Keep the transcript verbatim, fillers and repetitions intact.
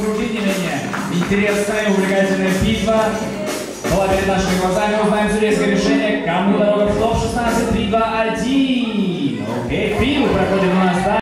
кружить не менее интересная и увлекательная битва была перед нашими глазами. Узнаем судейское решение. Кому дорога в топ шестнадцать, три, два, один. Окей, битву проходит у нас.